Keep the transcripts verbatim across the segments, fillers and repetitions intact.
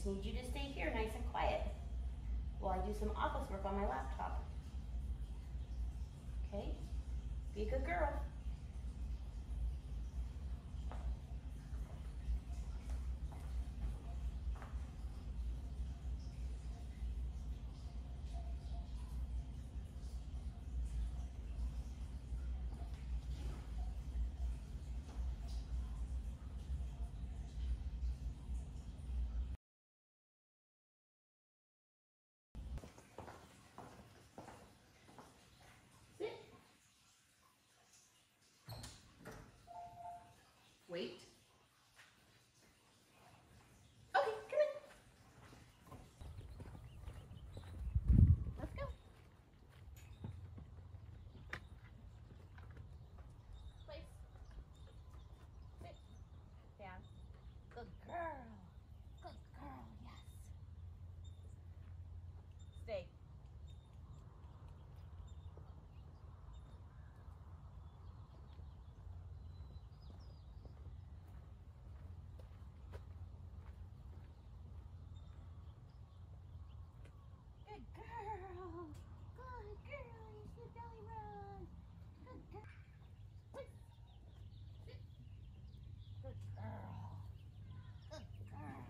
just need you to stay here nice and quiet while I do some office work on my laptop. Okay? Be a good girl. Wait. Okay, come in. Let's go. Place. Sit. Down. Good girl. Good girl, yes. Stay. Good girl. Good girl. You should belly run. Good girl. Please. Sit. Good girl. Good girl.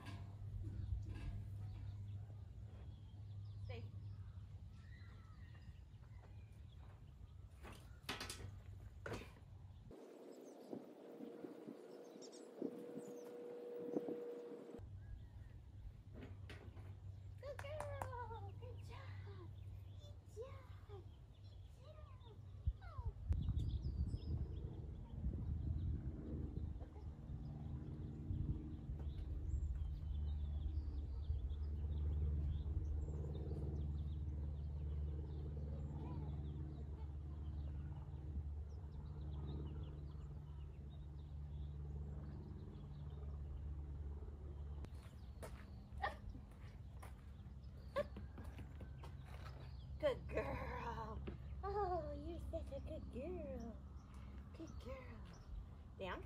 Stay. Good girl. Good job. Good job. Good job. Oh. Good girl. Oh, you're such a good girl. Good girl. Down.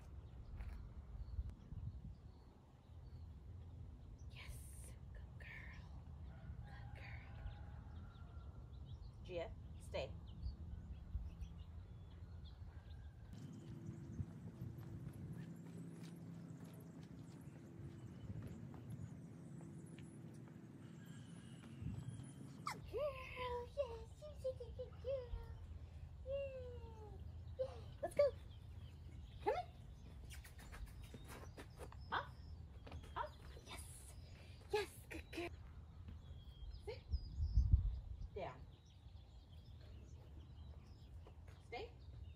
Yes. Good girl. Good girl. Gia, stay. Girl, yes, you're such a good girl. Yeah, yeah. Let's go. Come on. Up, up. Yes, yes, good girl. Sit. Down. Stay.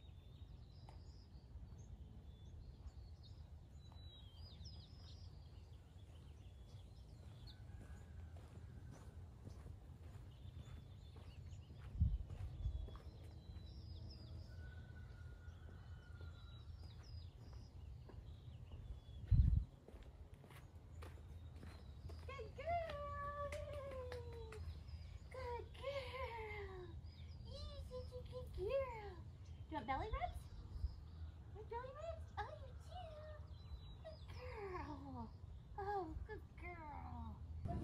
Good girl. Yay. Good girl. You're such a good girl. Do you want belly rubs? Want belly rubs? Oh, you do. Good girl. Oh, good girl.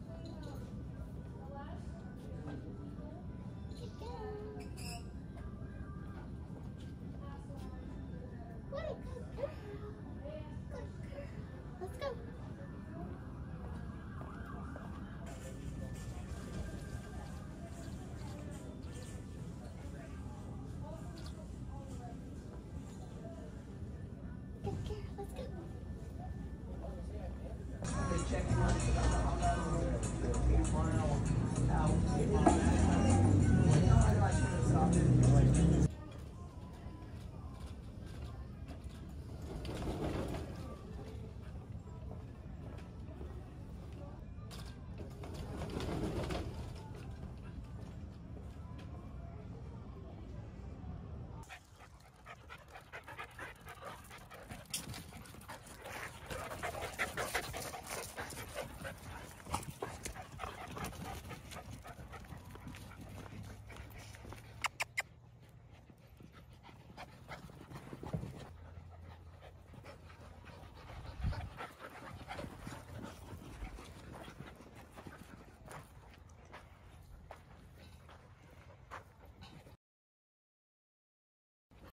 Good girl. What a good girl. Good girl. Let's go. Good girl. Let's go. Check